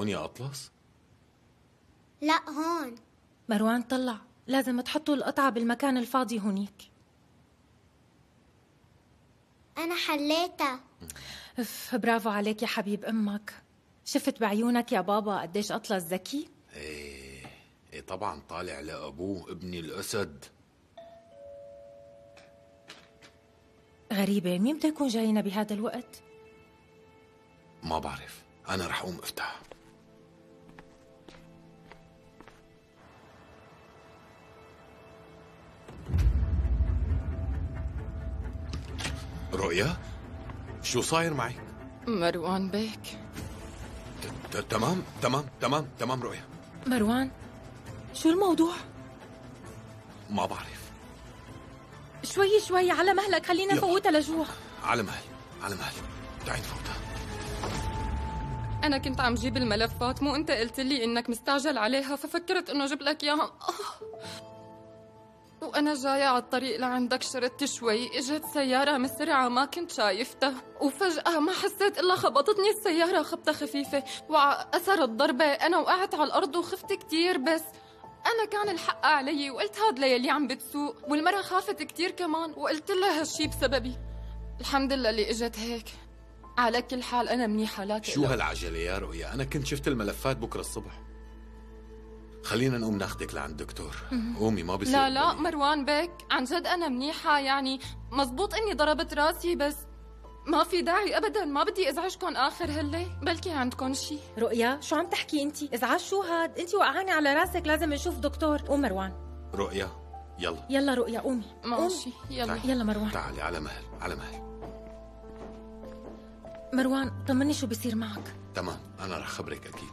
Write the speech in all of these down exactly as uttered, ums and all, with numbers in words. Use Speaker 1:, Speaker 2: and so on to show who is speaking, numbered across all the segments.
Speaker 1: هون يا أطلس؟
Speaker 2: لا هون.
Speaker 3: مروان طلع، لازم تحطوا القطعة بالمكان الفاضي هونيك.
Speaker 2: أنا حليتها.
Speaker 3: اف برافو عليك يا حبيب أمك. شفت بعيونك يا بابا قديش أطلس ذكي؟
Speaker 1: ايه ايه طبعا طالع لأبوه ابني الأسد.
Speaker 3: غريبة، مين بده يكون جاينا بهذا الوقت؟
Speaker 1: ما بعرف، أنا رح أقوم أفتح. رؤيا، شو صاير معك؟
Speaker 4: مروان بيك.
Speaker 1: تمام تمام تمام تمام رؤيا.
Speaker 3: مروان، شو الموضوع؟
Speaker 1: ما بعرف.
Speaker 3: شوي شوي على مهلك، خلينا نفوتها لجوا.
Speaker 1: على مهل على مهل، تعي نفوتها.
Speaker 4: أنا كنت عم جيب الملفات، مو أنت قلت لي إنك مستعجل عليها، ففكرت إنه جيب لك إياها. وأنا جاية على الطريق لعندك شردت شوي، إجت سيارة مسرعة ما كنت شايفتها، وفجأة ما حسيت إلا خبطتني السيارة خبطة خفيفة وأثرت ضربة. أنا وقعت على الأرض وخفت كتير، بس أنا كان الحق علي وقلت هاد ليلي عم بتسوق، والمرة خافت كتير كمان وقلت لها هالشي بسببي. الحمد لله اللي إجت هيك. على كل حال أنا منيحة. لا
Speaker 1: شو هالعجلة يا رؤيا؟ أنا كنت شفت الملفات بكرة الصبح. خلينا نقوم ناخدك لعند دكتور. قومي ما بصير.
Speaker 4: لا لا مروان بيك، عن جد أنا منيحة. يعني مزبوط إني ضربت راسي، بس ما في داعي أبدا. ما بدي أزعجكم آخر هالليل، بلكي عندكم شي.
Speaker 3: رؤيا، شو عم تحكي انتي؟ ازعاج شو هاد؟ انتي وقعاني على راسك، لازم نشوف دكتور. قوم مروان.
Speaker 1: رؤيا يلا
Speaker 3: يلا رؤيا قومي.
Speaker 4: ماشي يلا.
Speaker 3: يلا مروان.
Speaker 1: تعالي على مهل على مهل.
Speaker 3: مروان طمني شو بيصير معك.
Speaker 1: تمام، أنا رح خبرك أكيد.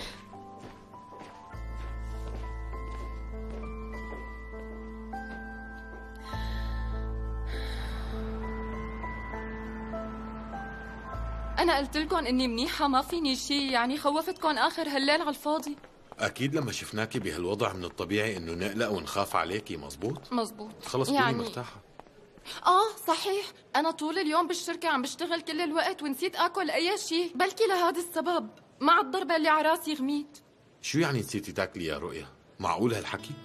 Speaker 4: أنا قلت لكم إني منيحة، ما فيني شي. يعني خوفتكم آخر هالليل على الفاضي.
Speaker 1: أكيد لما شفناكي بهالوضع من الطبيعي إنه نقلق ونخاف عليكي. مزبوط
Speaker 4: مزبوط.
Speaker 1: خلص كوني
Speaker 4: يعني
Speaker 1: مرتاحة.
Speaker 4: آه صحيح، أنا طول اليوم بالشركة عم بشتغل كل الوقت ونسيت آكل أي شي، بلكي لهذا السبب مع الضربة اللي على راسي غميت.
Speaker 1: شو يعني نسيتي تاكلي يا رؤيا؟ معقول هالحكي؟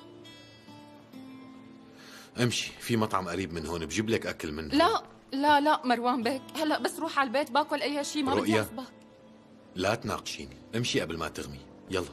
Speaker 1: امشي، في مطعم قريب من هون بجيب لك أكل منه.
Speaker 4: لا لا لا مروان بيك، هلا بس روح على البيت باكل أي شي، ما بدي أصبك.
Speaker 1: لا تناقشيني، امشي قبل ما تغمي. يلا.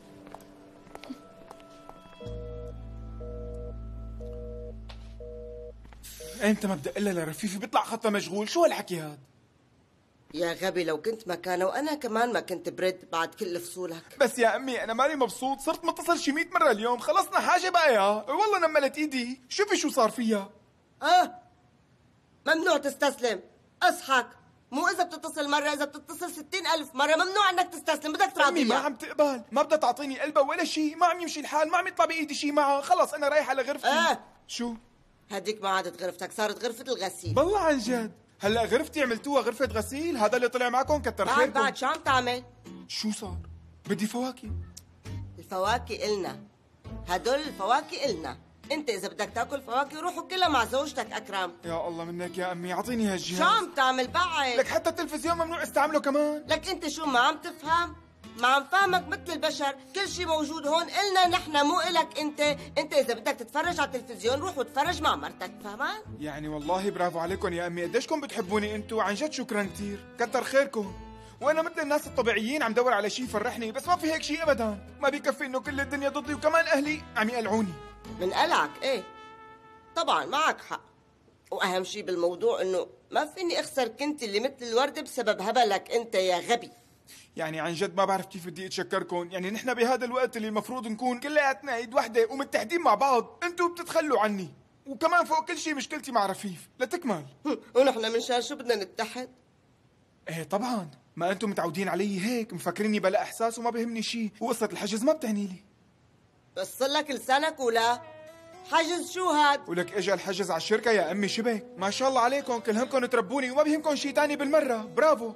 Speaker 5: انت ما بدي الا لرفيفي بيطلع خطها مشغول. شو هالحكي هاد؟
Speaker 6: يا غبي، لو كنت مكانه وانا كمان ما كنت برد بعد كل فصولك.
Speaker 5: بس يا امي انا ماني مبسوط، صرت متصل شي مية مره اليوم. خلصنا حاجه بقى يا والله نملت ايدي. شوفي شو صار فيها.
Speaker 6: اه ممنوع تستسلم. اصحك، مو اذا بتتصل مره، اذا بتتصل ستين الف مره ممنوع انك تستسلم. بدك تراضيها.
Speaker 5: امي ما عم تقبل، ما بدها تعطيني قلبها ولا شي. ما عم يمشي الحال، ما عم يطلع بايدي شي معها. خلص انا رايحه لغرفتي.
Speaker 6: اه
Speaker 5: شو
Speaker 6: هديك ما عادت غرفتك، صارت غرفه الغسيل.
Speaker 5: بالله عن جد؟ هلا غرفتي عملتوها غرفه غسيل؟ هذا اللي طلع معكم؟ كتر
Speaker 6: بعد
Speaker 5: خيركم.
Speaker 6: بعد شو عم تعمل؟
Speaker 5: شو صار؟ بدي فواكه.
Speaker 6: الفواكه إلنا، هدول الفواكه إلنا. انت اذا بدك تاكل فواكه روح وكلها مع زوجتك اكرم.
Speaker 5: يا الله منك يا امي، اعطيني هالجهاز.
Speaker 6: شو عم تعمل بعد؟
Speaker 5: لك حتى التلفزيون ممنوع استعمله كمان.
Speaker 6: لك انت شو ما عم تفهم؟ ما عم فهمك مثل البشر. كل شيء موجود هون إلنا نحن، مو إلك انت. انت اذا بدك تتفرج على التلفزيون روح وتفرج مع مرتك، فهمان؟
Speaker 5: يعني والله برافو عليكم يا امي، قديشكم بتحبوني انتو. عن جد شكرا كثير، كتر خيركم. وانا مثل الناس الطبيعيين عم دور على شيء يفرحني، بس ما في هيك شيء ابدا. ما بيكفي انه كل الدنيا ضدي وكمان اهلي عم يقلعوني.
Speaker 6: من قلعك ايه طبعا معك حق. واهم شيء بالموضوع انه ما فيني اخسر كنت اللي مثل الورده بسبب هبلك انت يا غبي.
Speaker 5: يعني عن جد ما بعرف كيف بدي اتشكركم. يعني نحن بهذا الوقت اللي المفروض نكون كلياتنا ايد وحده ومتحدين مع بعض، انتوا بتتخلوا عني. وكمان فوق كل شيء مشكلتي مع رفيف لتكمل.
Speaker 6: ونحن منشان شو بدنا نتحد؟
Speaker 5: ايه طبعا، ما انتم متعودين علي هيك، مفكريني بلا احساس وما بهمني شيء، وقصه الحجز ما بتعني لي.
Speaker 6: بس صار لك لسانك ولا حجز شو هاد؟
Speaker 5: ولك اجى الحجز على الشركه يا امي شبك. ما شاء الله عليكم، كل همكم تربوني وما بهمكم شيء تاني بالمره. برافو.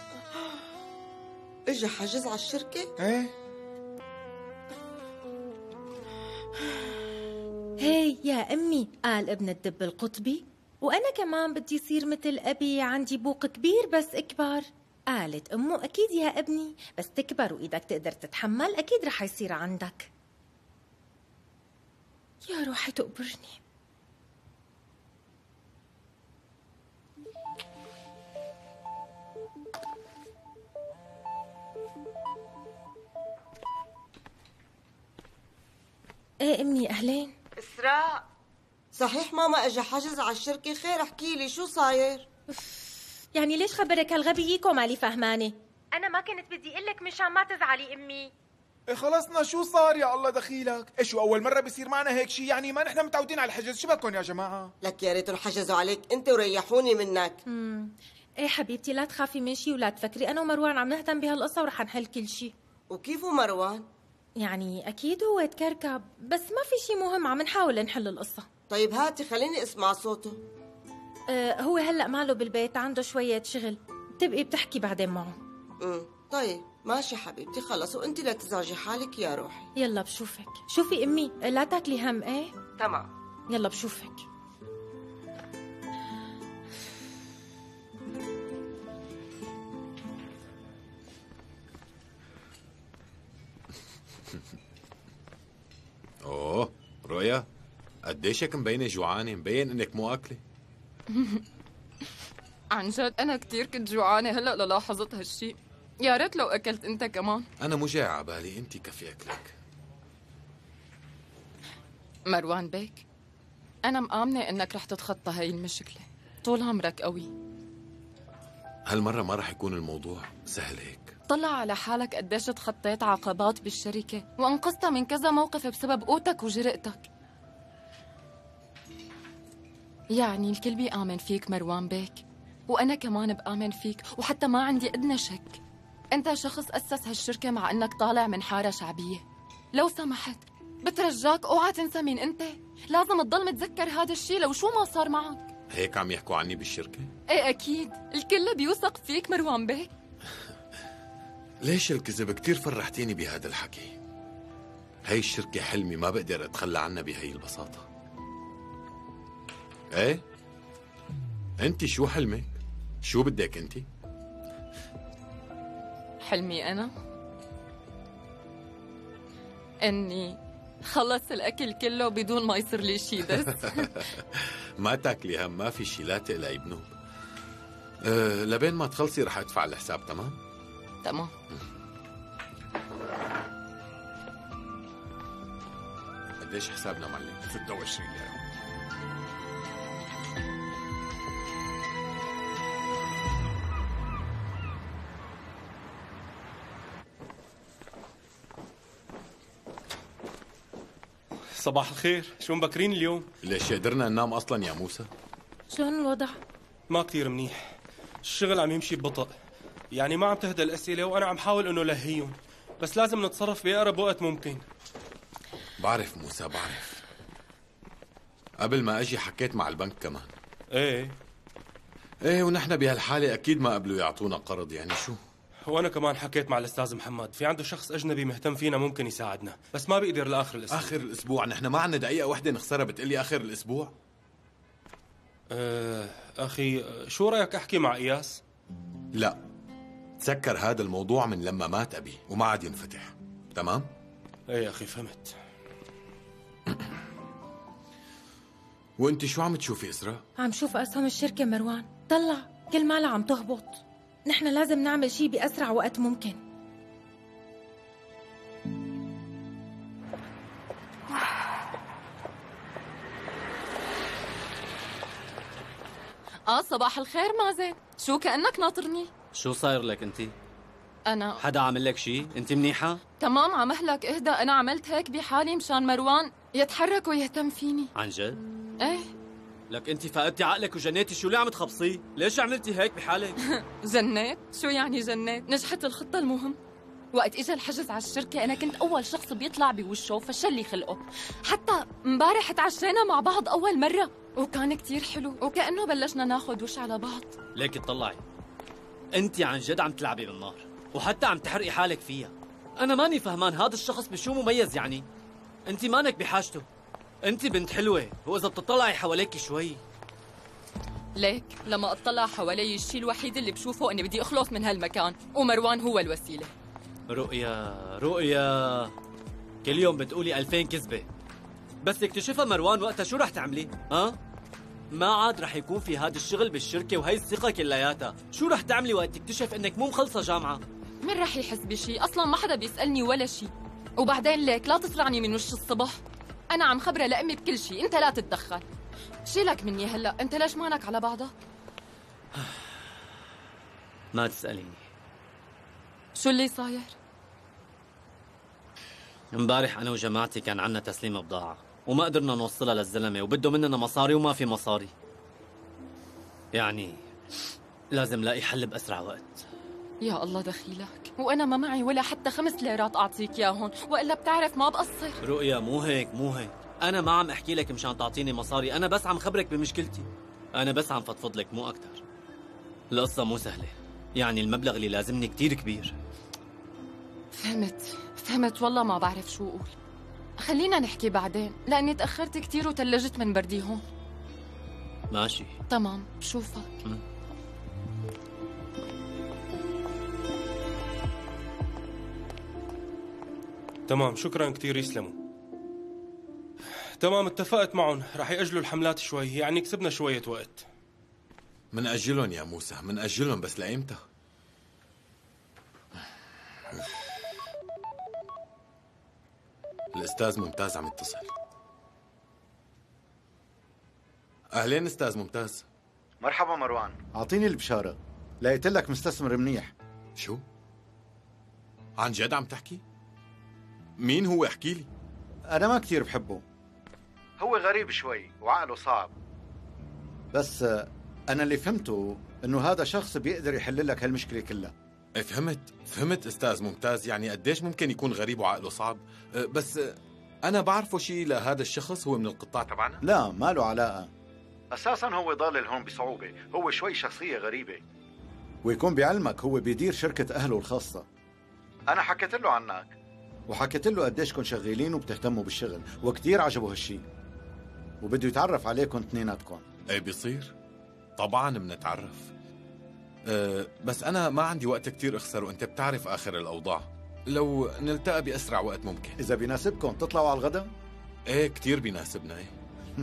Speaker 6: اجى حجز على الشركه؟
Speaker 5: ايه.
Speaker 3: هي يا امي، قال ابن الدب القطبي، وانا كمان بدي يصير مثل ابي، عندي بوق كبير بس اكبر. قالت أمه أكيد يا ابني، بس تكبر وإيدك تقدر تتحمل أكيد رح يصير عندك. يا روحي تقبرني. ايه امي اهلين.
Speaker 6: اسراء، صحيح ماما اجى حجز على الشركة؟ خير احكي لي شو صاير؟
Speaker 3: يعني ليش خبرك هالغبي يكو مالي فهمانة؟ أنا ما كنت بدي أقول لك مشان ما تزعلي أمي.
Speaker 5: إيه خلصنا شو صار يا الله دخيلك؟ إيه شو أول مرة بيصير معنا هيك شيء؟ يعني ما نحن متعودين على الحجز، شو بدكم يا جماعة؟
Speaker 6: لك يا ريتهم حجزوا عليك أنت وريحوني منك.
Speaker 3: امم إيه حبيبتي لا تخافي من شيء ولا تفكري، أنا ومروان عم نهتم بهالقصة ورح نحل كل شيء.
Speaker 6: وكيف مروان؟
Speaker 3: يعني أكيد هو تكركب، بس ما في شيء مهم، عم نحاول نحل القصة.
Speaker 6: طيب هاتي خليني اسمع صوته.
Speaker 3: أه هو هلأ ماله بالبيت، عنده شوية شغل، بتبقي بتحكي بعدين معه.
Speaker 6: امم طيب ماشي حبيبتي، خلص وانت لا تزعجي حالك يا روحي.
Speaker 3: يلا بشوفك. شوفي أمي لا تاكلي هم. إيه
Speaker 6: تمام.
Speaker 3: يلا بشوفك.
Speaker 1: اوه رؤيا، قديش هيك مبينة جوعانة، مبين انك مو اكلة.
Speaker 4: عن جد انا كثير كنت جوعانه هلا للاحظت هالشيء. يا ريت لو اكلت انت كمان.
Speaker 1: انا مو جاي على بالي، انت كفي اكلك.
Speaker 4: مروان بيك، انا مآمنه انك رح تتخطى هاي المشكله، طول عمرك قوي.
Speaker 1: هالمرة ما رح يكون الموضوع سهل هيك.
Speaker 4: طلع على حالك قديش تخطيت عقبات بالشركه وانقذت من كذا موقف بسبب قوتك وجرأتك. يعني الكل بيآمن فيك مروان بيك، وأنا كمان بآمن فيك، وحتى ما عندي أدنى شك. أنت شخص أسس هالشركة مع أنك طالع من حارة شعبية. لو سمحت بترجاك اوعى تنسى مين أنت، لازم تضل متذكر هذا الشيء لو شو ما صار معك.
Speaker 1: هيك عم يحكوا عني بالشركة؟
Speaker 4: ايه أكيد، الكل بيوثق فيك مروان بيك.
Speaker 1: ليش الكذب؟ كتير فرحتيني بهذا الحكي. هاي الشركة حلمي، ما بقدر أتخلى عنها بهاي البساطة. ايه؟ انت شو حلمك؟ شو بدك انت؟
Speaker 4: حلمي أنا إني خلص الأكل كله بدون ما يصير لي شي دس.
Speaker 1: ما تاكلي هم، ما في شي، لا تقلقي بنوب. أه لبين ما تخلصي رح أدفع الحساب. تمام؟
Speaker 4: تمام.
Speaker 1: قديش حسابنا معلم؟
Speaker 5: ستة وعشرين ليرة.
Speaker 7: صباح الخير، شو مبكرين اليوم؟
Speaker 1: ليش قدرنا ننام أصلا يا موسى؟
Speaker 3: شلون الوضع؟
Speaker 7: ما كثير منيح، الشغل عم يمشي ببطء، يعني ما عم تهدى الأسئلة وأنا عم حاول إنه لهيهم، بس لازم نتصرف بأقرب وقت ممكن.
Speaker 1: بعرف موسى بعرف، قبل ما أجي حكيت مع البنك كمان.
Speaker 7: إيه
Speaker 1: إيه، ونحن بهالحالة أكيد ما قبلوا يعطونا قرض، يعني شو؟
Speaker 7: وأنا كمان حكيت مع الأستاذ محمد، في عنده شخص أجنبي مهتم فينا ممكن يساعدنا، بس ما بيقدر لآخر الأسبوع.
Speaker 1: آخر الأسبوع؟ نحن ما عنا دقيقة واحدة نخسرها بتقلي آخر الأسبوع؟
Speaker 7: أه أخي، شو رأيك أحكي مع إياس؟
Speaker 1: لا، تسكر هذا الموضوع من لما مات أبي وما عاد ينفتح. تمام؟
Speaker 7: إيه يا أخي فهمت.
Speaker 1: وانت شو عم تشوفي إسراء؟
Speaker 3: عم شوف أسهم الشركة مروان، طلع كل مالها عم تهبط. نحن لازم نعمل شيء بأسرع وقت ممكن.
Speaker 4: آه صباح الخير مازن، شو كأنك ناطرني؟
Speaker 8: شو صاير لك انت؟
Speaker 4: أنا
Speaker 8: حدا عامل لك شيء؟ انت منيحة؟
Speaker 4: تمام على مهلك، اهدى. أنا عملت هيك بحالي مشان مروان يتحرك ويهتم فيني.
Speaker 8: عن جد؟
Speaker 4: ايه.
Speaker 8: لك انت فقدتي عقلك وجنيتي، شو اللي عم تخبصيه؟ ليش عملتي هيك بحالك؟
Speaker 4: جنيت؟ شو يعني جنيت؟ نجحت الخطة. المهم وقت اجى الحجز على الشركة أنا كنت أول شخص بيطلع بوشه فشل لي خلقه. حتى امبارح تعشينا مع بعض أول مرة وكان كتير حلو، وكأنه بلشنا ناخد وش على بعض.
Speaker 8: ليك اطلعي، انت عن جد عم تلعبي بالنار وحتى عم تحرقي حالك فيها. أنا ماني فهمان هذا الشخص بشو مميز يعني؟ انت مانك بحاجته، انت بنت حلوة، وإذا بتطلعي حواليك شوي
Speaker 4: ليك لما اطلع حوالي الشيء الوحيد اللي بشوفه اني بدي اخلص من هالمكان، ومروان هو الوسيله.
Speaker 8: رؤيا رؤيا كل يوم بتقولي ألفين كذبه، بس اكتشفها مروان وقتها شو رح تعملي؟ ها؟ ما عاد رح يكون في هذا الشغل بالشركه وهي الثقه كلياتها، شو رح تعملي وقت تكتشف انك مو مخلصه جامعه؟
Speaker 4: مين رح يحس بشي؟ اصلا ما حدا بيسالني ولا شي. وبعدين ليك لا تصرعني من وش الصبح، انا عم خبره لامي بكل شي، انت لا تتدخل. شيلك مني هلا، انت ليش مانك على بعضها؟
Speaker 8: ما تساليني.
Speaker 4: شو اللي صاير؟
Speaker 8: امبارح انا وجماعتي كان عنا تسليم بضاعه وما قدرنا نوصلها للزلمه وبده مننا مصاري وما في مصاري. يعني لازم لاقي حل باسرع وقت.
Speaker 4: يا الله دخيلك، وانا ما معي ولا حتى خمس ليرات اعطيك ياهن، والا بتعرف ما بقصر.
Speaker 8: رؤيا مو هيك مو هيك، انا ما عم احكي لك مشان تعطيني مصاري، انا بس عم خبرك بمشكلتي، انا بس عم فضفض لك مو اكثر. القصه مو سهله، يعني المبلغ اللي لازمني كثير كبير.
Speaker 4: فهمت فهمت والله ما بعرف شو اقول. خلينا نحكي بعدين لاني تاخرت كثير وتلجت من بردي هون.
Speaker 8: ماشي
Speaker 4: تمام، بشوفك.
Speaker 8: م.
Speaker 7: تمام، شكرا كثير، يسلموا. تمام، اتفقت معهم رح يأجلوا الحملات شوي، يعني كسبنا شوية وقت.
Speaker 1: من أجلهم يا موسى، من أجلهم، بس لأيمتى؟ الأستاذ ممتاز عم يتصل. أهلين أستاذ ممتاز.
Speaker 9: مرحبا مروان، أعطيني البشارة، لقيت لك مستثمر منيح.
Speaker 1: شو؟ عن جد عم تحكي؟ مين هو؟ احكي لي.
Speaker 9: أنا ما كثير بحبه، هو غريب شوي وعقله صعب، بس أنا اللي فهمته إنه هذا شخص بيقدر يحل لك هالمشكلة كلها.
Speaker 1: فهمت فهمت أستاذ ممتاز، يعني قديش ممكن يكون غريب وعقله صعب، بس أنا بعرفه شيء لهذا الشخص هو من القطاع تبعنا؟
Speaker 9: لا، ما له علاقة، أساساً هو ضالل هون بصعوبة، هو شوي شخصية غريبة، ويكون بيعلمك هو بيدير شركة أهله الخاصة. أنا حكيت له عنك وحكيت له قديش كن شغالين وبتهتموا بالشغل، وكتير عجبه هالشي، وبده يتعرف عليكم اثنيناتكم.
Speaker 1: ايه بيصير، طبعا بنتعرف. أه بس أنا ما عندي وقت كتير أخسر، وأنت بتعرف آخر الأوضاع، لو نلتقى بأسرع وقت ممكن.
Speaker 9: إذا بيناسبكم تطلعوا على الغداء؟
Speaker 1: ايه كتير بيناسبنا. ايه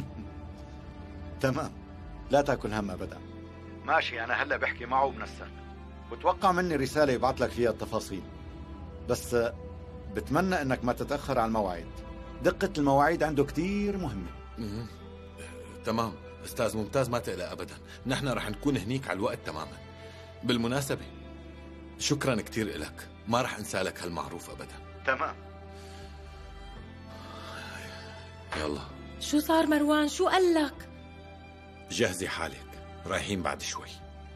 Speaker 9: تمام، لا تاكل هم أبدا. ماشي، أنا هلأ بحكي معه وبنسك، وتوقع مني رسالة يبعث لك فيها التفاصيل، بس بتمنى انك ما تتأخر على الموعد، دقة المواعيد عنده كتير مهمة.
Speaker 1: مم. تمام أستاذ ممتاز، ما تقلق أبدا، نحن رح نكون هنيك على الوقت تماما. بالمناسبة شكرا كتير إلك، ما رح أنسى لك هالمعروف أبدا.
Speaker 9: تمام،
Speaker 1: يلا.
Speaker 3: شو صار مروان؟ شو قال لك؟
Speaker 1: جهزي حالك، رايحين بعد شوي.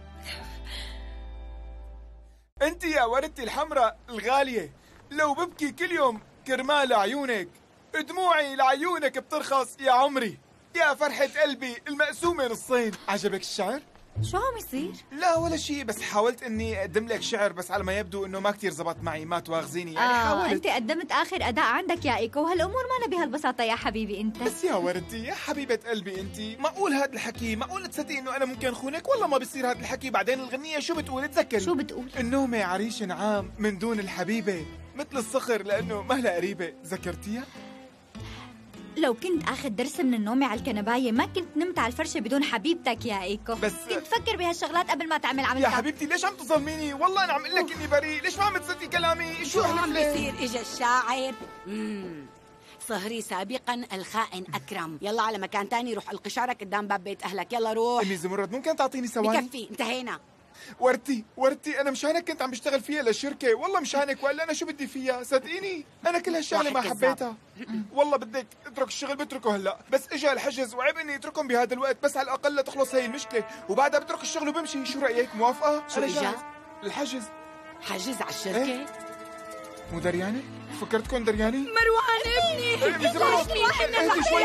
Speaker 5: انت يا وردتي الحمراء الغالية، لو ببكي كل يوم كرمال عيونك، دموعي لعيونك بترخص يا عمري، يا فرحة قلبي المقسومة نصين. عجبك الشعر؟
Speaker 10: شو عم يصير؟
Speaker 5: لا ولا شيء، بس حاولت اني اقدم لك شعر، بس على ما يبدو انه ما كتير زبط معي، ما تواخذيني يعني.
Speaker 10: آه
Speaker 5: حاولت.
Speaker 10: انت قدمت اخر اداء عندك يا ايكو، هالامور ما بهالبساطة يا حبيبي انت.
Speaker 5: بس يا وردتي يا حبيبة قلبي انت، معقول هاد الحكي؟ معقول تصدقي انه انا ممكن خونك؟ والله ما بصير هاد الحكي. بعدين الغنية شو بتقول؟ تذكري
Speaker 10: شو بتقول؟
Speaker 5: النومة عريش عام من دون الحبيبة، مثل الصخر لانه مهلا قريبة. ذكرتيها؟
Speaker 10: لو كنت اخذ درس من النوم على الكنباية ما كنت نمت على الفرشة بدون حبيبتك يا ايكو.
Speaker 5: بس
Speaker 10: كنت فكر بهالشغلات قبل ما تعمل عملك.
Speaker 5: يا حبيبتي ليش عم تظلميني؟ والله انا عم اقول لك اني بريء، ليش ما عم تصدقي كلامي؟
Speaker 11: شو عم بيصير؟ اجا الشاعر. امم صهري سابقا الخائن اكرم، يلا على مكان تاني، روح القي شعرك قدام باب بيت اهلك، يلا روح.
Speaker 5: امي زمرد ممكن تعطيني ثواني؟
Speaker 11: بكفي، انتهينا.
Speaker 5: ورتي ورتي انا مشانك كنت عم بشتغل فيها للشركه، والله مشانك، والا انا شو بدي فيها؟ صدقيني انا كل هالشغله ما حبيتها. والله بدك اترك الشغل بتركه هلا، بس اجى الحجز وعيب اني اتركهم بهذا الوقت، بس على الاقل لتخلص هي المشكله، وبعدها بترك الشغل وبمشي. شو رايك؟ موافقه؟
Speaker 11: شو اجى؟
Speaker 5: الحجز.
Speaker 11: حجز على الشركه؟
Speaker 5: ايه؟ مو دريانه؟ فكرتكم درياني؟
Speaker 11: مروان ابني
Speaker 5: اهدي شوي.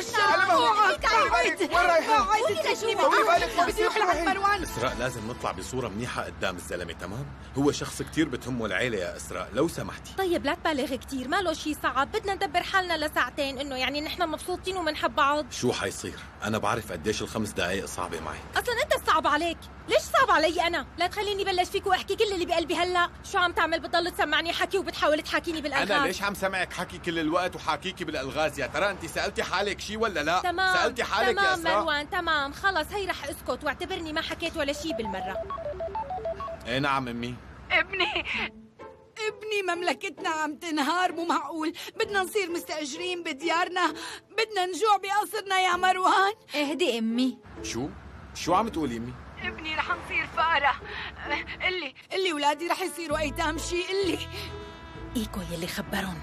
Speaker 5: وين رايحة؟ طولي بالك ما بصير تروحي.
Speaker 1: إسراء لازم نطلع بصورة منيحة قدام الزلمة، تمام؟ هو شخص كتير بتهمه العيلة يا إسراء، لو سمحتي.
Speaker 3: طيب لا تبالغ كتير، ما له شيء صعب، بدنا ندبر حالنا لساعتين، إنه يعني نحن مبسوطين ومنحب بعض.
Speaker 1: شو حيصير؟ أنا بعرف قديش الخمس دقايق صعبة معي.
Speaker 3: أصلاً أنت الصعب عليك، ليش صعب علي أنا؟ لا تخليني بلش فيك وأحكي كل اللي بقلبي هلا، شو عم تعمل؟ بتضل تسمعني حكي وبتحاول تحاكيني بالألغاز.
Speaker 1: أنا ليش عم سمعك حكي كل الوقت وحاكيكي بالألغاز؟ يا ترى أنت سألتي حالك شي ولا لا؟
Speaker 3: تمام
Speaker 1: سألتي حالك
Speaker 3: تمام
Speaker 1: يا إسراء؟
Speaker 3: مروان تمام، خلص هي رح اسكت واعتبرني ما حكيت ولا شي بالمرة.
Speaker 1: إيه نعم أمي.
Speaker 11: ابني ابني مملكتنا عم تنهار، مو معقول. بدنا نصير مستأجرين بديارنا، بدنا نجوع بقصرنا يا مروان.
Speaker 10: اهدي امي.
Speaker 1: شو؟ شو عم تقولي أمي؟
Speaker 11: ابني رح نصير فقرة. قلي قلي ولادي رح يصيروا أيتام شي، قلي.
Speaker 3: إيكو يلي خبرون.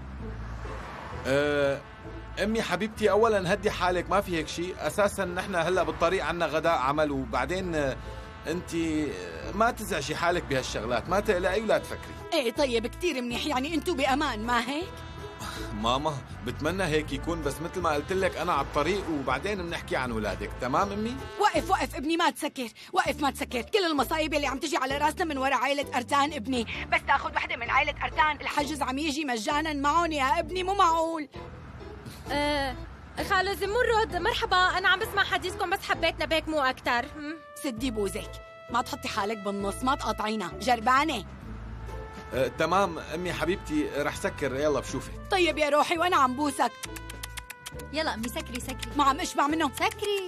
Speaker 1: أه امي حبيبتي، اولا هدي حالك، ما في هيك شيء. اساسا نحن هلا بالطريق عنا غداء عمل، وبعدين انت ما تزعجي حالك بهالشغلات، ما تقلقي ولا تفكري.
Speaker 11: ايه طيب كتير منيح، يعني انتو بامان ما هيك؟
Speaker 1: ماما بتمنى هيك يكون، بس مثل ما قلت لك انا على الطريق وبعدين بنحكي عن اولادك، تمام امي؟
Speaker 11: وقف وقف ابني، ما تسكر، وقف ما تسكر. كل المصايب اللي عم تجي على راسنا من وراء عائلة أرتان ابني، بس تاخذ وحدة من عائلة أرتان الحجز عم يجي مجانا معهم يا ابني، مو معقول.
Speaker 3: آه خالد زمرد مرحبا، أنا عم بسمع حديثكم بس حبيت نبهك مو أكتر.
Speaker 11: سدي بوزك، ما تحطي حالك بالنص، ما تقاطعينا، جربانة.
Speaker 1: أه، تمام امي حبيبتي، رح سكر، يلا بشوفك.
Speaker 11: طيب يا روحي وانا عم بوسك.
Speaker 10: يلا امي سكري سكري.
Speaker 11: ما عم اشبع منه،
Speaker 10: سكري.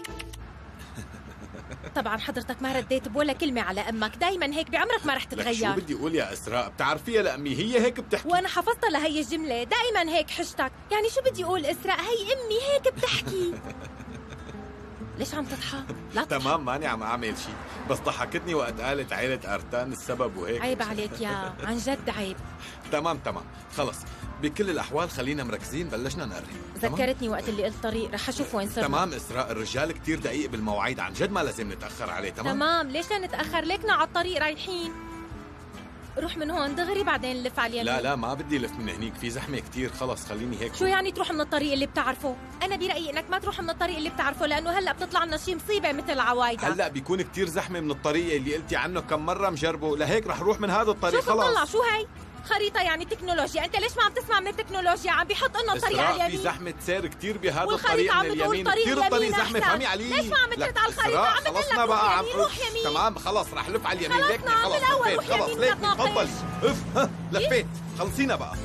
Speaker 3: طبعا حضرتك ما رديت بولا كلمة على أمك، دايما هيك بعمرك ما رح تتغير.
Speaker 1: لك شو بدي أقول يا إسراء؟ بتعرفيها لأمي هي هيك بتحكي،
Speaker 3: وأنا حفظتها لهي الجملة، دائما هيك حشتك، يعني شو بدي أقول إسراء؟ هي أمي هيك بتحكي. ليش عم تضحك؟ لا تضحك.
Speaker 1: تمام ماني عم أعمل شيء، بس ضحكتني وقت قالت عائلة أرتان السبب وهيك.
Speaker 3: عيب عليك يا عن جد عيب.
Speaker 1: تمام تمام خلص، بكل الأحوال خلينا مركزين، بلشنا نقرب.
Speaker 3: ذكرتني وقت اللي قلت طريق، رح أشوف وين صرنا.
Speaker 1: تمام إسراء، الرجال كتير دقيق بالمواعيد، عن جد ما لازم نتأخر عليه. تمام
Speaker 3: تمام، ليش لا نتأخر؟ ليكنا على الطريق رايحين. روح من هون دغري بعدين نلف على اليمين.
Speaker 1: لا لا ما بدي لف من هنيك، في زحمة كتير، خلص خليني هيك.
Speaker 3: شو يعني تروح من الطريق اللي بتعرفه؟ أنا برأيي إنك ما تروح من الطريق اللي بتعرفه، لأنه هلأ بتطلع لنا شي مصيبة مثل عوايدة.
Speaker 1: هلأ بيكون كتير زحمة من الطريق اللي قلتي عنه كم مرة مجربه، لهيك رح روح من هذا الطريق.
Speaker 3: شو
Speaker 1: خلص
Speaker 3: تطلع؟ شو هي؟ خريطة يعني تكنولوجيا، أنت ليش ما عم تسمع من التكنولوجيا؟ عم بيحط لنا الطريق على اليمين.
Speaker 1: في زحمة سير كتير بهذا
Speaker 3: والخريطة
Speaker 1: الطريق من اليمين، كتير الطريق زحمة، فهمي علي.
Speaker 3: ليش ما عم ترد على الخريطة؟ عم بقول لك روح يمين، روح يمين.
Speaker 1: تمام خلص رح لف على اليمين،
Speaker 3: خلص
Speaker 1: ليكني
Speaker 3: نعم،
Speaker 1: خلص
Speaker 3: بالأول
Speaker 1: لفيت،
Speaker 3: روح
Speaker 1: خلص
Speaker 3: يمين
Speaker 1: ليكني
Speaker 3: تناقش.
Speaker 1: تفضل. اف ها لفيت، خلصينا بقى.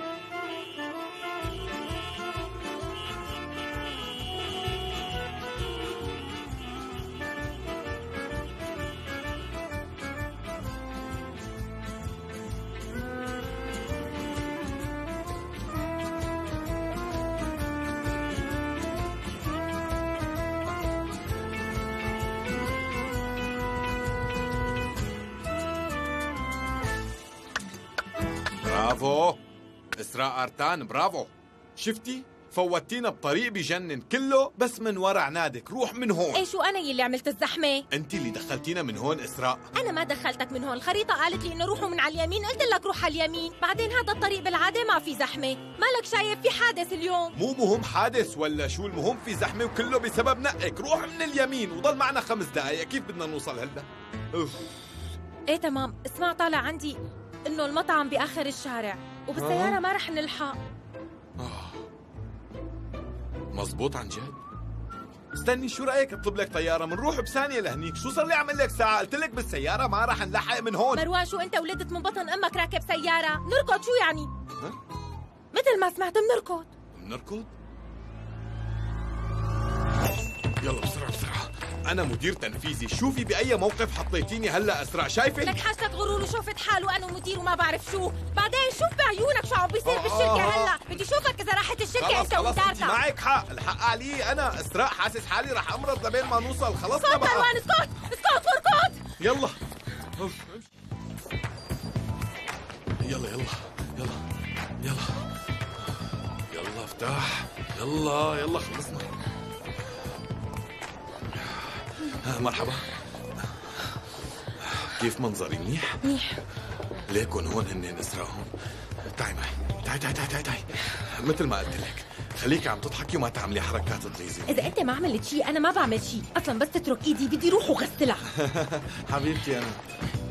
Speaker 1: برافو إسراء أرتان، برافو. شفتي؟ فوتينا بطريق بجنن كله بس من ورا عنادك، روح من هون.
Speaker 3: ايه شو أنا يلي عملت الزحمة؟
Speaker 1: أنت اللي دخلتينا من هون إسراء.
Speaker 3: أنا ما دخلتك من هون، الخريطة قالت لي إنه روحوا من على اليمين، قلت لك روح على اليمين، بعدين هذا الطريق بالعادة ما في زحمة، مالك شايف في حادث اليوم؟
Speaker 1: مو مهم حادث ولا شو، المهم في زحمة وكله بسبب نقك، روح من اليمين وضل معنا خمس دقايق، كيف بدنا نوصل هلا؟ أوف.
Speaker 3: ايه تمام، اسمع طالع عندي إنه المطعم بآخر الشارع وبالسيارة ما رح نلحق.
Speaker 1: آه. مزبوط عن جد. استني شو رأيك اطلب لك طيارة منروح بثانية لهنيك، شو صار لي اعمل لك ساعة؟ قلت لك بالسيارة ما راح نلحق من هون.
Speaker 3: مروان شو انت ولدت من بطن امك راكب سيارة؟ نركض شو يعني؟
Speaker 1: ها؟
Speaker 3: مثل ما سمعت بنركض.
Speaker 1: بنركض؟ يلا بسرعة بسرعة، أنا مدير تنفيذي، شوفي بأي موقف حطيتيني هلا أسرع، شايفة؟
Speaker 3: لك حاجة غرور وشوفت حاله أنا مدير وما بعرف شو، بعدين شوف بعيونك شو عم بيصير
Speaker 1: آه
Speaker 3: بالشركة
Speaker 1: آه
Speaker 3: هلا، بدي شوفك إذا راحت الشركة أنت
Speaker 1: خلص
Speaker 3: وإدارتك.
Speaker 1: معك حق، الحق علي أنا أسراء، حاسس حالي رح أمرض لبين ما نوصل، خلصنا
Speaker 3: اسكت
Speaker 1: بقى.
Speaker 3: مروان اسكت، اسكت واركض.
Speaker 1: يلا أوف. يلا يلا يلا يلا يلا افتح، يلا يلا خلصنا. ها مرحبا، كيف منظري؟ منيح؟
Speaker 3: منيح.
Speaker 1: ليكن هون هن إسراء هون، تعي معي تعي تعي تعي تعي تعي مثل ما قلت لك، خليكي عم تضحكي وما تعملي حركات تغيظي.
Speaker 3: اذا انت ما عملت شيء انا ما بعمل شيء، اصلا بس تترك ايدي بدي روح وغسلها.
Speaker 1: حبيبتي انا.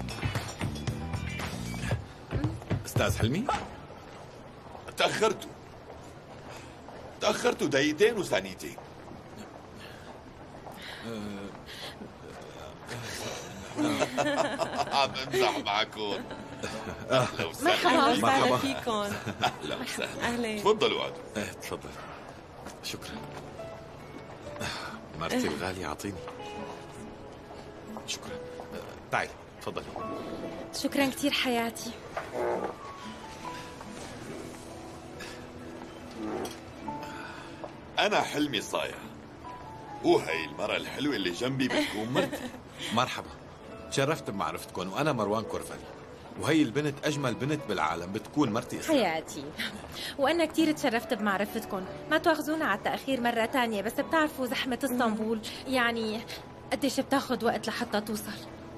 Speaker 1: استاذ حلمي،
Speaker 12: تاخرتوا تاخرتوا دقيقتين وثانيتين. عم امزح معكم. اهلا وسهلا.
Speaker 6: مرحبا فيكم.
Speaker 12: اهلا وسهلا.
Speaker 6: اهلا.
Speaker 12: تفضلوا قعدوا.
Speaker 1: ايه تفضل. شكرا. مرتي الغالية اعطيني. شكرا. تعالي تفضلي.
Speaker 3: شكرا كثير حياتي.
Speaker 12: انا حلمي صايع، وهي المرة الحلوة اللي جنبي بتكون مرتي.
Speaker 1: مرحبا، تشرفت بمعرفتكم، وانا مروان كورفلي، وهي البنت اجمل بنت بالعالم بتكون مرتي إسراء.
Speaker 3: حياتي، وانا كثير تشرفت بمعرفتكم. ما تواخذونا على التاخير مره تانية، بس بتعرفوا زحمه اسطنبول، يعني قديش بتاخذ وقت لحتى توصل.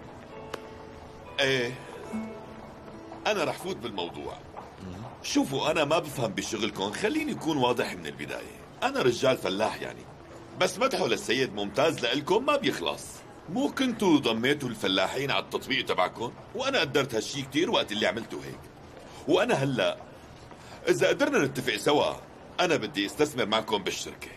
Speaker 12: ايه انا رح فوت بالموضوع. شوفوا انا ما بفهم بشغلكم، خليني اكون واضح من البدايه. انا رجال فلاح يعني، بس مدحه للسيد ممتاز لإلكم ما بيخلص. مو كنتوا ضميتوا الفلاحين على التطبيق تبعكم؟ وانا قدرت هالشي كتير وقت اللي عملته هيك. وانا هلا اذا قدرنا نتفق سوا انا بدي استثمر معكم بالشركه.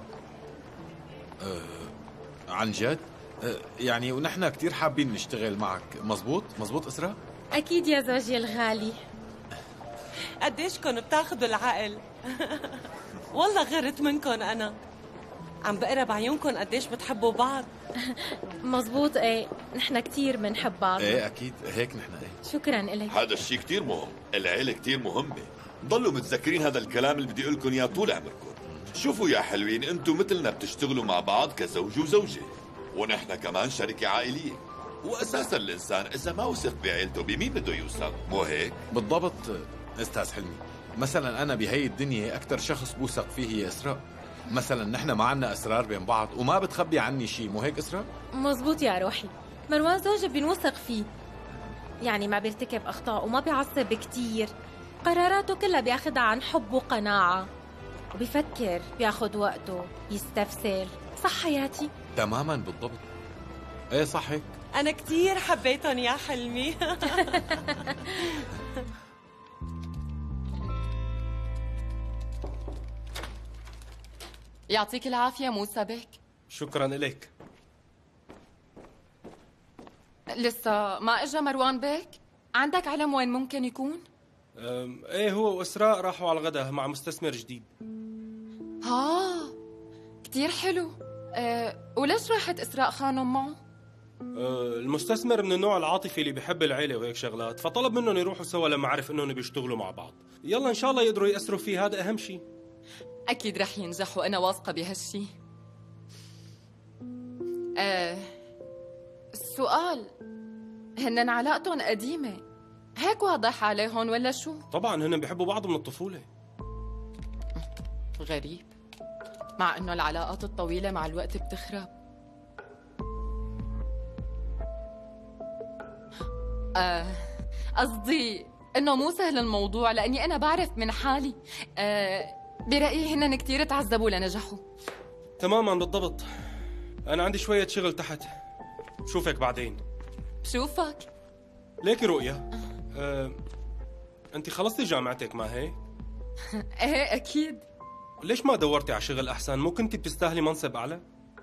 Speaker 1: أه عن جد؟ أه يعني ونحن كتير حابين نشتغل معك. مزبوط مزبوط إسراء؟
Speaker 3: اكيد يا زوجي الغالي.
Speaker 6: قديشكم بتاخذوا العقل. والله غرت منكم انا. عم بقرا بعيونكم قديش بتحبوا بعض.
Speaker 3: مزبوط. ايه نحن كثير بنحب بعض.
Speaker 1: ايه اكيد هيك نحن. ايه
Speaker 3: شكرا لك.
Speaker 12: هذا الشيء كتير مهم، العيله كتير مهمه. ضلوا متذكرين هذا الكلام اللي بدي اقول لكم اياه طول عمركم. شوفوا يا حلوين، انتم مثلنا بتشتغلوا مع بعض كزوج وزوجه، ونحن كمان شركه عائليه. واساسا الانسان اذا ما وثق بعيلته بمين بده يوثق؟ مو هيك؟
Speaker 1: بالضبط استاذ حلمي. مثلا انا بهي الدنيا اكثر شخص بوثق فيه هي اسراء. مثلا نحن ما عنا اسرار بين بعض وما بتخبي عني شيء، مو هيك اسراء؟
Speaker 3: مزبوط يا روحي. مروان زوجي بنوثق فيه، يعني ما بيرتكب اخطاء وما بيعصب كثير. قراراته كلها بياخدها عن حب وقناعه، وبيفكر، بياخد وقته، يستفسر. صح حياتي؟
Speaker 1: تماما بالضبط. ايه صح هيك.
Speaker 6: انا كثير حبيتهم يا حلمي.
Speaker 4: يعطيك العافية موسى بك.
Speaker 7: شكرا إليك.
Speaker 4: لسه ما اجا مروان بك؟ عندك علم وين ممكن يكون؟
Speaker 7: ايه هو وإسراء راحوا على الغداء مع مستثمر جديد.
Speaker 4: ها كتير حلو. أه وليش راحت إسراء خانم معه؟
Speaker 7: أه المستثمر من النوع العاطفي اللي بيحب العيلة وهيك شغلات، فطلب منهم يروحوا سوا لما عرف انهم بيشتغلوا مع بعض. يلا ان شاء الله يقدروا يأثروا فيه، هذا اهم شيء.
Speaker 4: اكيد رح ينجحوا، انا واثقة بهالشي. أه السؤال، هنن علاقتهم قديمة هيك واضح عليهم ولا شو؟
Speaker 7: طبعا هن بيحبوا بعض من الطفولة.
Speaker 4: غريب، مع انه العلاقات الطويلة مع الوقت بتخرب. آه قصدي انه مو سهل الموضوع، لاني انا بعرف من حالي. آه برأيي هنن كتير تعذبوا لنجحوا.
Speaker 7: تماما بالضبط. انا عندي شوية شغل تحت، بشوفك بعدين.
Speaker 4: بشوفك.
Speaker 7: ليكي رؤيا، أه، انت خلصتي جامعتك ما هيك؟
Speaker 4: ايه اكيد.
Speaker 7: ليش ما دورتي على شغل احسن؟ مو كنتي بتستاهلي منصب اعلى؟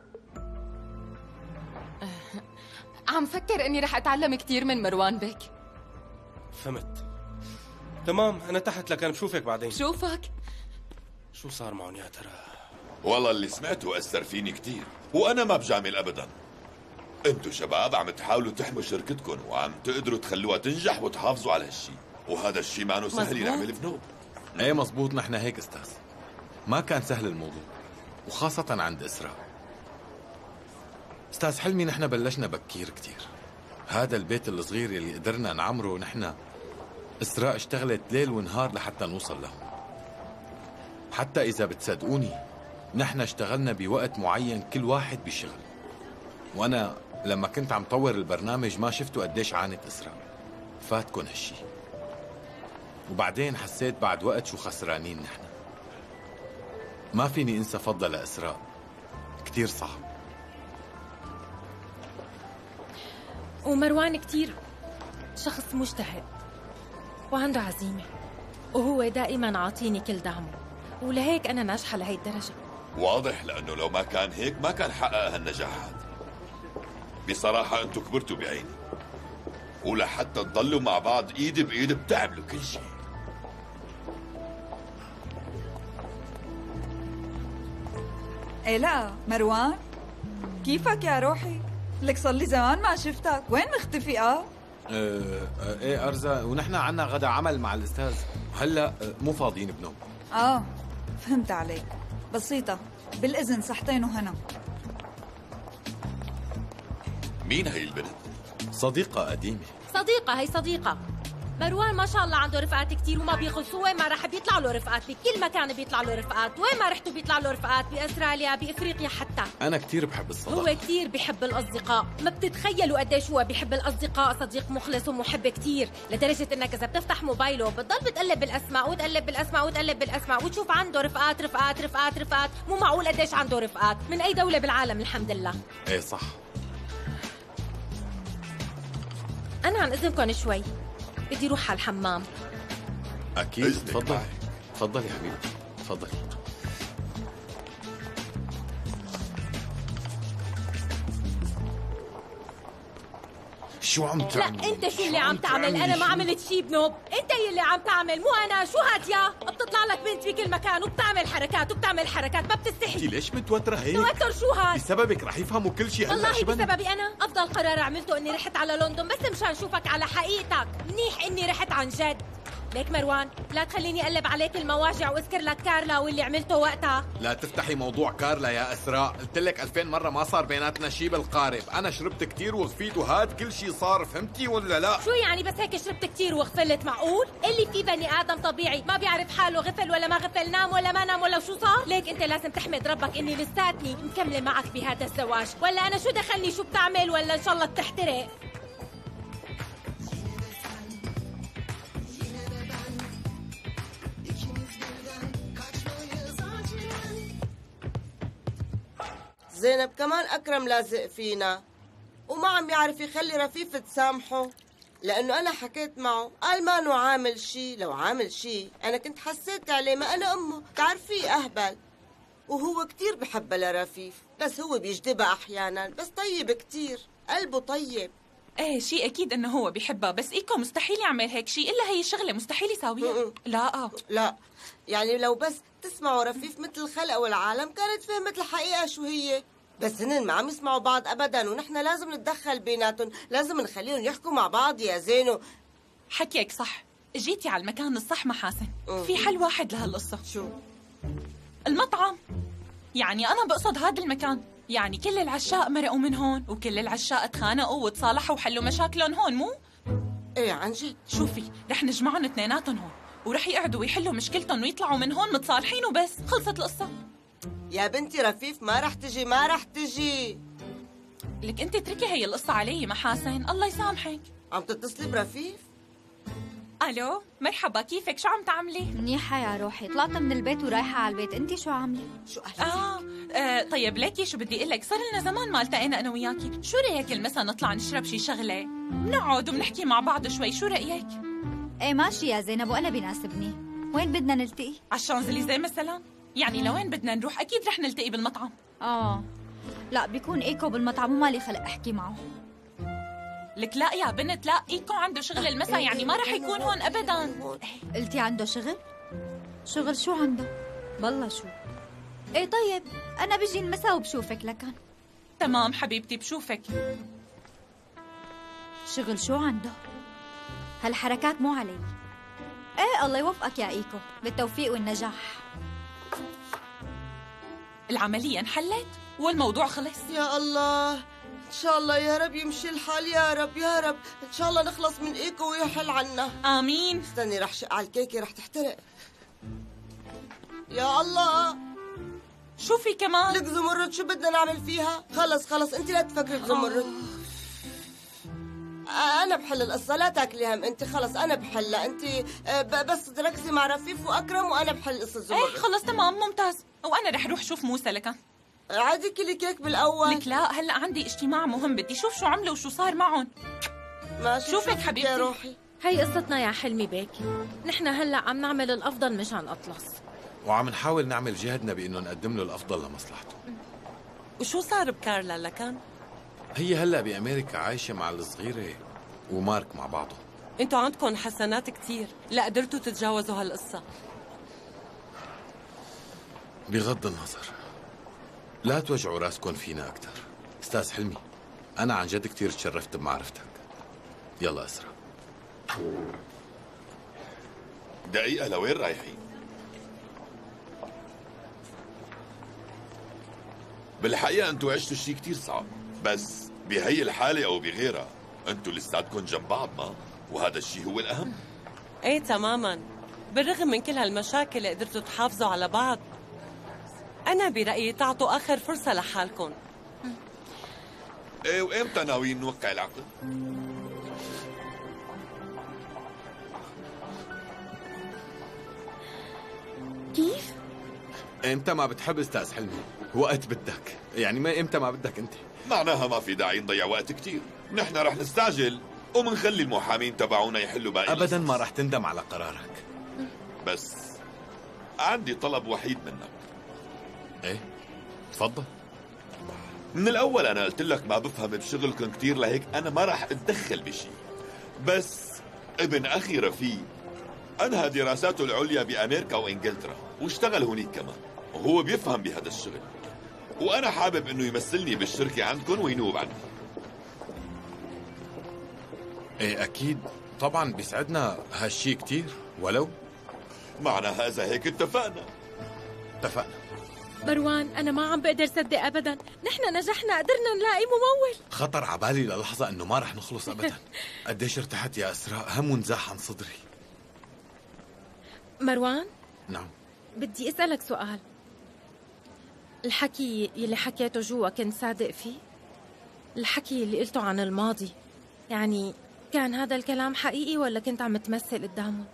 Speaker 4: أه، عم فكر اني رح اتعلم كثير من مروان بك.
Speaker 7: فهمت. تمام، انا تحت لكن بشوفك بعدين.
Speaker 4: بشوفك.
Speaker 7: شو صار معهم يا ترى؟
Speaker 12: والله اللي سمعته اثر فيني كثير، وانا ما بجامل ابدا. انتو شباب عم تحاولوا تحموا شركتكم وعم تقدروا تخلوها تنجح وتحافظوا على هالشيء، وهذا الشيء ما سهل ينعمل بنوب.
Speaker 1: ايه مزبوط، نحن هيك استاذ. ما كان سهل الموضوع، وخاصة عند إسراء. استاذ حلمي نحن بلشنا بكير كتير. هذا البيت الصغير اللي قدرنا نعمره نحن، إسراء اشتغلت ليل ونهار لحتى نوصل له. حتى إذا بتصدقوني نحن اشتغلنا بوقت معين كل واحد بشغل. وأنا لما كنت عم طور البرنامج ما شفتوا قديش عانت إسراء. فاتكن هالشي. وبعدين حسيت بعد وقت شو خسرانين نحن. ما فيني انسى فضة لإسراء، كتير صعب.
Speaker 3: ومروان كتير شخص مجتهد وعنده عزيمة، وهو دائما عاطيني كل دعمه، ولهيك أنا ناجحة لهي الدرجة.
Speaker 12: واضح، لأنه لو ما كان هيك ما كان حقق هالنجاحات. بصراحة أنتوا كبرتوا بعيني، ولحتى تضلوا مع بعض إيد بإيد بتعملوا كل شيء.
Speaker 13: إيه لا مروان، كيفك يا روحي؟ لك صار لي زمان ما شفتك، وين مختفي؟ اه
Speaker 1: اه ايه ارزا، ونحن عنا غدا عمل مع الاستاذ، هلا مو فاضيين بنوم.
Speaker 13: اه فهمت عليك، بسيطة، بالإذن صحتين وهنا.
Speaker 12: مين هي البنت؟
Speaker 1: صديقة قديمة.
Speaker 3: صديقة، هي صديقة. مروان ما شاء الله عنده رفقات كتير وما بيخلص، وين ما راح بيطلع له رفقات، بكل مكان بيطلع له رفقات، وين ما رحتوا بيطلع له رفقات، بأستراليا بأفريقيا حتى.
Speaker 1: أنا كتير بحب الصداقة.
Speaker 3: هو كتير بحب الأصدقاء، ما بتتخيلوا قديش هو بحب الأصدقاء، صديق مخلص ومحب كتير، لدرجة إنك إذا بتفتح موبايله بتضل بتقلب بالأسماء وتقلب بالأسماء وتقلب بالأسماء وتشوف عنده رفقات رفقات رفقات رفقات، مو معقول قديش عنده رفقات، من أي دولة بالعالم الحمد لله.
Speaker 1: إيه صح.
Speaker 3: أنا عن إذنكم شوي، بدي روح على الحمام.
Speaker 1: أكيد، تفضل تفضل يا حبيبي، تفضل. شو عم تعمل؟
Speaker 3: لا انت شو اللي عم تعمل؟ انا ما عملت شي بنوب، انت يلي عم تعمل مو انا. شو هاد يا؟ بتطلع لك بنت بكل مكان وبتعمل حركات وبتعمل حركات، ما بتستحي.
Speaker 1: انت ليش متوترة هيك؟
Speaker 3: توتر شو هاد؟
Speaker 1: بسببك رح يفهموا كل شيء.
Speaker 3: والله بسببي انا. افضل قرار عملته اني رحت على لندن بس مشان اشوفك على حقيقتك. منيح اني رحت عن جد. ليك مروان، لا تخليني اقلب عليك المواجع واذكر لك كارلا واللي عملته وقتها.
Speaker 1: لا تفتحي موضوع كارلا يا اسراء، قلت لك ألفين مرة ما صار بيناتنا شيء بالقارب، انا شربت كثير وغفيت وهاد كل شيء صار، فهمتي ولا لا؟
Speaker 3: شو يعني بس هيك شربت كثير وغفلت؟ معقول؟ اللي في بني ادم طبيعي ما بيعرف حاله غفل ولا ما غفل، نام ولا ما نام ولا شو صار؟ ليك انت لازم تحمد ربك اني لساتني مكملة معك بهذا الزواج، ولا انا شو دخلني شو بتعمل، ولا ان شاء الله بتحترق.
Speaker 6: زينب كمان أكرم لازق فينا وما عم يعرف يخلي رفيف تسامحه، لأنه أنا حكيت معه قال ما إنه عامل شي. لو عامل شي أنا كنت حسيت عليه، ما أنا أمه تعرفيه أهبل، وهو كتير بحبها لرفيف، بس هو بيجدبها أحيانا، بس طيب كتير، قلبه طيب.
Speaker 14: ايه شيء اكيد انه هو بيحبها، بس ايكو مستحيل يعمل هيك شيء، الا هي شغله مستحيل يساويها. لا
Speaker 6: لا يعني لو بس تسمعوا رفيف مثل الخلق والعالم كانت فهمت الحقيقه شو هي، بس هن ما عم يسمعوا بعض ابدا، ونحن لازم نتدخل بيناتهم، لازم نخليهم يحكوا مع بعض يا زينو.
Speaker 14: حكيك صح، جيتي على المكان الصح محاسن. في حل واحد لهالقصه.
Speaker 6: شو؟
Speaker 14: المطعم. يعني انا بقصد هذا المكان، يعني كل العشاق مرقوا من هون، وكل العشاق تخانقوا وتصالحوا وحلوا مشاكلهم هون، مو؟
Speaker 6: ايه عن جد.
Speaker 14: شوفي، رح نجمعهم اثنيناتهم هون، ورح يقعدوا ويحلوا مشكلتهم ويطلعوا من هون متصالحين وبس، خلصت القصة.
Speaker 6: يا بنتي رفيف ما رح تجي، ما رح تجي.
Speaker 14: لك انت اتركي هي القصة علي محاسن، الله يسامحك.
Speaker 6: عم تتصلي برفيف؟
Speaker 14: الو، مرحبا، كيفك؟ شو عم تعملي؟
Speaker 10: منيحة يا روحي، طلعت من البيت ورايحة على البيت، انتي شو عاملة؟
Speaker 6: شو
Speaker 14: آه, اه طيب ليكي شو بدي اقول لك، صار لنا زمان ما التقينا انا وياكي، شو رايك المسا نطلع نشرب شي شغلة؟ بنقعد وبنحكي مع بعض شوي، شو رايك؟
Speaker 10: ايه ماشي يا زينب، وانا بيناسبني. وين بدنا نلتقي؟
Speaker 14: على الشانزليزيه مثلا؟ يعني لوين بدنا نروح؟ اكيد رح نلتقي بالمطعم.
Speaker 10: اه لا، بيكون ايكو بالمطعم ومالي خلق احكي معه.
Speaker 14: لك لا يا بنت، لا، ايكو عنده شغل المسا، يعني ما رح يكون هون ابدا.
Speaker 10: قلتي عنده شغل؟ شغل شو عنده؟ بالله شو؟ ايه طيب، انا بجي المسا وبشوفك لكان.
Speaker 14: تمام حبيبتي، بشوفك.
Speaker 10: شغل شو عنده؟ هالحركات مو علي. ايه الله يوفقك يا ايكو، بالتوفيق والنجاح.
Speaker 14: العملية انحلت والموضوع خلص.
Speaker 6: يا الله، إن شاء الله يا رب يمشي الحال، يا رب يا رب، إن شاء الله نخلص من إيكو ويحل عنا.
Speaker 14: آمين.
Speaker 6: استني رح شق على الكيكة رح تحترق. يا الله،
Speaker 14: شو في كمان؟
Speaker 6: لك زمرد، شو بدنا نعمل فيها؟ خلص خلص، أنت لا تفكري بزمرد. انا بحل القصه، لا تاكلي هم انت، خلص انا بحلها، انت بس تركزي مع رفيف واكرم وانا بحل قصه زمر.
Speaker 14: ايه خلص تمام ممتاز، وانا رح روح شوف موسى لك.
Speaker 6: عادي كلي كيك بالاول.
Speaker 14: لك لا، هلا عندي اجتماع مهم بدي شوف شو عملوا وشو صار معهم.
Speaker 6: ماشي
Speaker 14: شوفك حبيبتي
Speaker 6: يا روحي.
Speaker 3: هي قصتنا يا حلمي بيك، نحن هلا عم نعمل الافضل مشان اطلس،
Speaker 1: وعم نحاول نعمل جهدنا بانه نقدم له الافضل لمصلحته.
Speaker 15: وشو صار بكارلا لكان؟
Speaker 1: هي هلا بامريكا عايشه مع الصغيره ومارك مع بعضهم.
Speaker 15: انتوا عندكم حسنات كتير، لا قدرتوا تتجاوزوا هالقصه.
Speaker 1: بغض النظر، لا توجعوا راسكم فينا اكثر. استاذ حلمي، انا عن جد كثير تشرفت بمعرفتك. يلا اسرع.
Speaker 12: دقيقه، لوين رايحين؟ بالحقيقه انتوا عشتوا شيء كتير صعب، بس بهي الحاله او بغيرها انتوا لساتكم جنب بعض، ما وهذا الشيء هو الاهم.
Speaker 15: ايه تماما، بالرغم من كل هالمشاكل قدرتوا تحافظوا على بعض. انا برايي تعطوا اخر فرصه لحالكم.
Speaker 12: ايه، وامتى ناويين نوقع العقد؟
Speaker 3: كيف؟
Speaker 1: امتى ما بتحب استاذ حلمي؟ وقت بدك، يعني ما امتى ما بدك انت.
Speaker 12: معناها ما في داعي نضيع وقت كتير، نحن رح نستعجل ومنخلي المحامين تبعونا يحلوا باقي
Speaker 1: ابدا ما رح تندم على قرارك.
Speaker 12: بس عندي طلب وحيد منك.
Speaker 1: ايه تفضل.
Speaker 12: من الاول انا قلت لك ما بفهم بشغلكم كتير، لهيك انا ما رح اتدخل بشيء، بس ابن اخي رفيق انهى دراساته العليا بامريكا وانجلترا واشتغل هونيك كمان، وهو بيفهم بهذا الشغل، وانا حابب انه يمثلني بالشركه عندكم وينوب عني.
Speaker 1: ايه اكيد طبعا بيسعدنا هالشي كتير، ولو
Speaker 12: معنى هذا هيك اتفقنا.
Speaker 1: اتفقنا.
Speaker 3: مروان أنا ما عم بقدر صدق أبدا، نحن نجحنا، قدرنا نلاقي ممول.
Speaker 1: خطر عبالي للحظة إنه ما رح نخلص أبدا. قديش ارتحت يا إسراء، هم ونزاح عن صدري.
Speaker 3: مروان؟
Speaker 1: نعم.
Speaker 3: بدي أسألك سؤال. الحكي يلي حكيته جوا كنت صادق فيه؟ الحكي اللي قلته عن الماضي، يعني كان هذا الكلام حقيقي ولا كنت عم تمثل قدامهم؟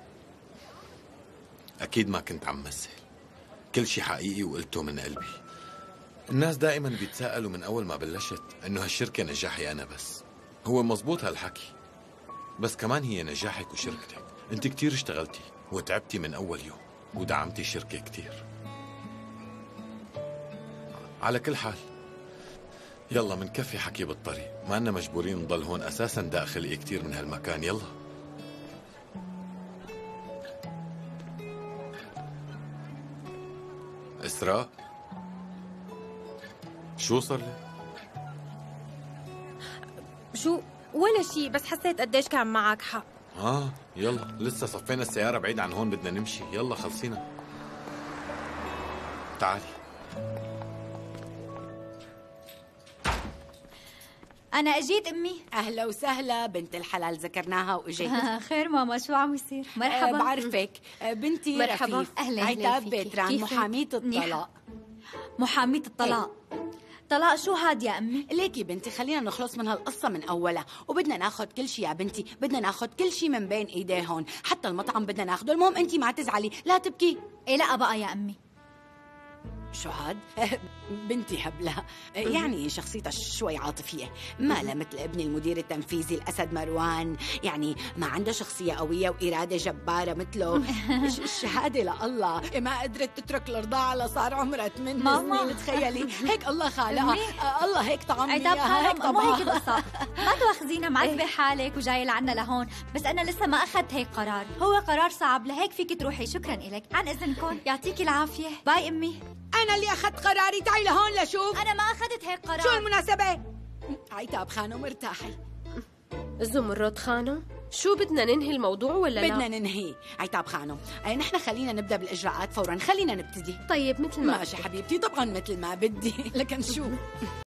Speaker 1: أكيد ما كنت عم مثل، كل شي حقيقي وقلته من قلبي. الناس دائما بيتساءلوا من أول ما بلشت إنه هالشركة نجاحي أنا بس. هو مزبوط هالحكي، بس كمان هي نجاحك وشركتك. أنت كتير اشتغلتي وتعبتي من أول يوم ودعمتي الشركة كتير. على كل حال يلا منكفي حكي بالطريق، ما أننا مجبورين نضل هون، أساسا داخل كتير من هالمكان. يلا إسراء، شو صار لك؟
Speaker 3: شو ولا شيء، بس حسيت قديش كان معك حق.
Speaker 1: آه يلا، لسه صفينا السيارة بعيد عن هون، بدنا نمشي. يلا خلصينا، تعالي.
Speaker 10: أنا أجيت أمي.
Speaker 11: أهلا وسهلا بنت الحلال، ذكرناها وإجيت.
Speaker 10: خير ماما، شو عم يصير؟ مرحبا.
Speaker 11: أه بعرفك، بنتي
Speaker 10: مرحبا.
Speaker 11: رفيف.
Speaker 10: أهلا
Speaker 11: عتاب بيتران، محامية الطلاق.
Speaker 10: محامية الطلاق؟ طلاق شو هاد يا أمي؟
Speaker 11: ليكي بنتي خلينا نخلص من هالقصة من أولها، وبدنا ناخد كل شيء يا بنتي، بدنا ناخد كل شيء من بين إيديهن، حتى المطعم بدنا ناخده. المهم أنتي ما تزعلي، لا تبكي.
Speaker 10: إيه لا بقى يا أمي.
Speaker 11: شو هاد؟ بنتي هبلة يعني شخصيتها شوي عاطفية، ما لا مثل ابني المدير التنفيذي الأسد مروان، يعني ما عنده شخصية قوية وإرادة جبارة مثله. الشهادة لله ما قدرت تترك الرضاعة لصار عمرها ثمان سنين، تخيلي. هيك الله خالقها، الله هيك طعم
Speaker 10: اياها، هيك طبعا. مو هيك القصة، ما تواخذينا معذبة حالك وجاي لعنا لهون، بس أنا لسه ما أخذت هيك قرار، هو قرار صعب، لهيك فيك تروحي. شكرا إلك، عن إذنكم، يعطيكي العافية. باي أمي.
Speaker 11: أنا اللي أخذت قراري، تعي لهون لشوف.
Speaker 10: أنا ما أخذت هيك قرار.
Speaker 11: شو المناسبة؟ عتاب خانم ارتاحي.
Speaker 16: زمرد خانم، شو بدنا ننهي الموضوع ولا لا؟
Speaker 11: بدنا ننهي عتاب خانم. أي نحن خلينا نبدأ بالإجراءات فورا، خلينا نبتدي.
Speaker 16: طيب مثل ما
Speaker 11: ماشي حبيبتي، طبعا مثل ما بدي. لكن شو